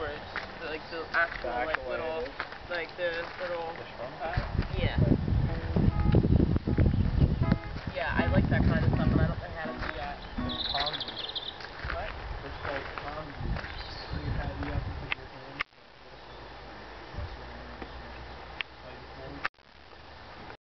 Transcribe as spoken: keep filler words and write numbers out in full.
storage, the, like the actual, the like actual little, like the little, uh, yeah. Yeah, I like that kind of stuff, and I don't know how to do that. It's Tom's. What? It's called Tom's.